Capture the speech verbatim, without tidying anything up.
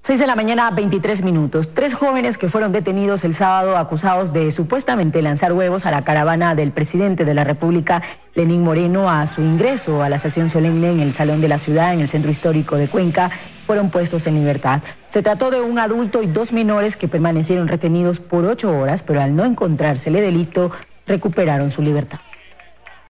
seis de la mañana, veintitrés minutos. Tres jóvenes que fueron detenidos el sábado acusados de supuestamente lanzar huevos a la caravana del presidente de la República, Lenín Moreno, a su ingreso a la sesión solemne en el Salón de la Ciudad, en el Centro Histórico de Cuenca, fueron puestos en libertad. Se trató de un adulto y dos menores que permanecieron retenidos por ocho horas, pero al no encontrársele delito, recuperaron su libertad.